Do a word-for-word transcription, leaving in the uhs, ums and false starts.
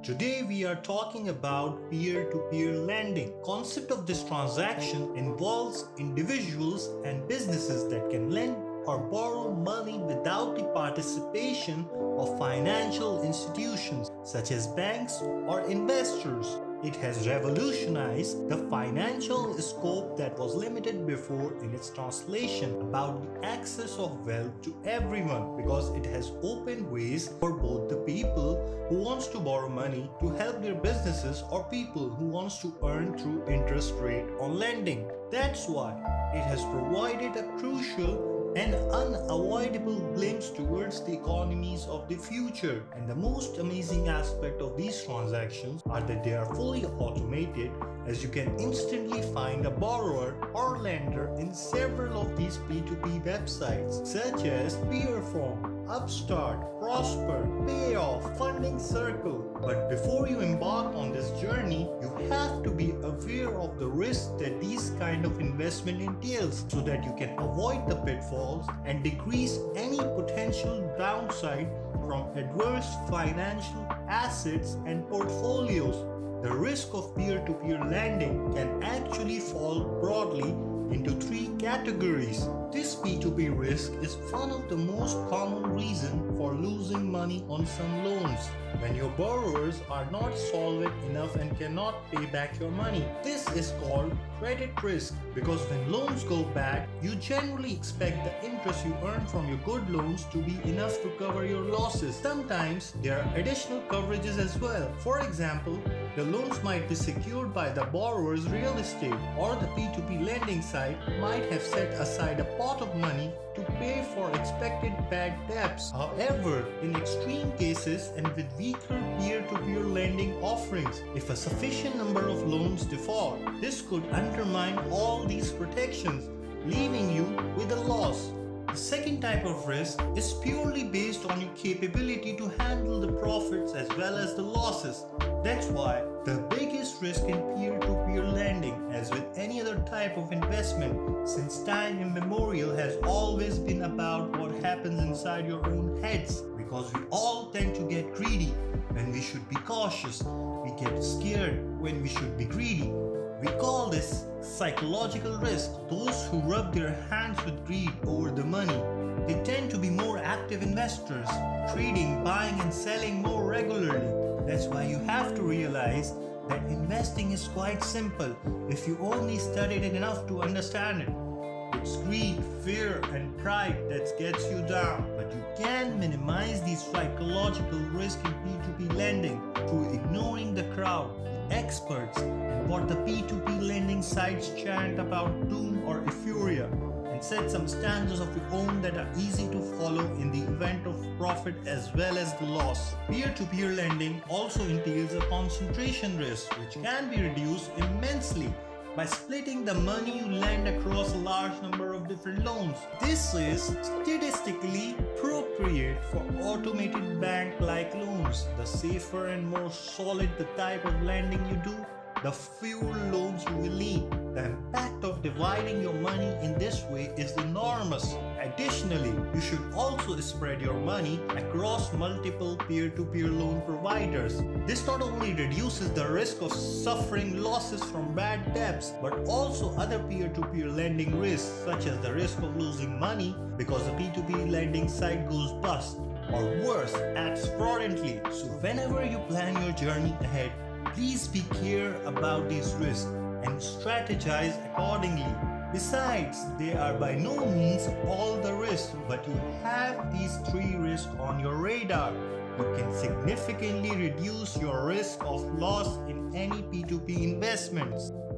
Today we are talking about peer-to-peer lending. Concept of this transaction involves individuals and businesses that can lend or borrow money without the participation of financial institutions such as banks or investors. It has revolutionized the financial scope that was limited before in its translation about the access of wealth to everyone, because it has opened ways for both the people who wants to borrow money to help their businesses or people who wants to earn through interest rate on lending. That's why it has provided a crucial and unavoidable glimpse towards the economies of the future. And the most amazing aspect of these transactions are that they are fully automated, as you can instantly find a borrower or lender in several of these P two P websites such as Peerform, Upstart, Prosper, Payoff, Funding Circle. But before you embark on this journey, you have to be aware of the risks that these kind of investment entails so that you can avoid the pitfalls and decrease any potential downside from adverse financial assets and portfolios. The risk of peer-to-peer lending can actually fall broadly into three categories. This P two P risk is one of the most common reasons for losing money on some loans. When your borrowers are not solvent enough and cannot pay back your money. This is called credit risk, because when loans go bad, you generally expect the interest you earn from your good loans to be enough to cover your losses. Sometimes there are additional coverages as well. For example, the loans might be secured by the borrower's real estate, or the P two P lending site might have set aside a pot of money to pay for expected bad debts. However, in extreme cases and with weaker peer-to-peer lending offerings, if a sufficient number of loans default, this could undermine all these protections, leaving you with a loss. The second type of risk is purely based on your capability to handle the profits as well as the losses. That's why the biggest risk in peer-to-peer lending, as with any other type of investment, since time immemorial, has always been about what happens inside your own heads, because we all tend to get greedy when we should be cautious. We get scared when we should be greedy. We call this psychological risk. Those who rub their hands with greed over the money, they tend to be more active investors, trading, buying and selling more regularly. That's why you have to realize that investing is quite simple if you only studied it enough to understand it. It's greed, fear and pride that gets you down. But you can minimize these psychological risks in P two P lending through ignoring the crowd, the experts, and what the P two P lending sites chant about doom or euphoria, and set some standards of your own that are easy to follow in the event of profit as well as the loss. Peer-to-peer lending also entails a concentration risk, which can be reduced immensely by splitting the money you lend across a large number of different loans. This is statistically appropriate for automated bank-like loans. The safer and more solid the type of lending you do, the fewer loans you will need. The impact of dividing your money in this way is enormous. Additionally, you should also spread your money across multiple peer-to-peer loan providers. This not only reduces the risk of suffering losses from bad debts, but also other peer-to-peer lending risks, such as the risk of losing money because the P two P lending site goes bust, or worse, acts fraudulently. So whenever you plan your journey ahead, please be clear about these risks and strategize accordingly. Besides, they are by no means all the risks, but you have these three risks on your radar. You can significantly reduce your risk of loss in any P two P investments.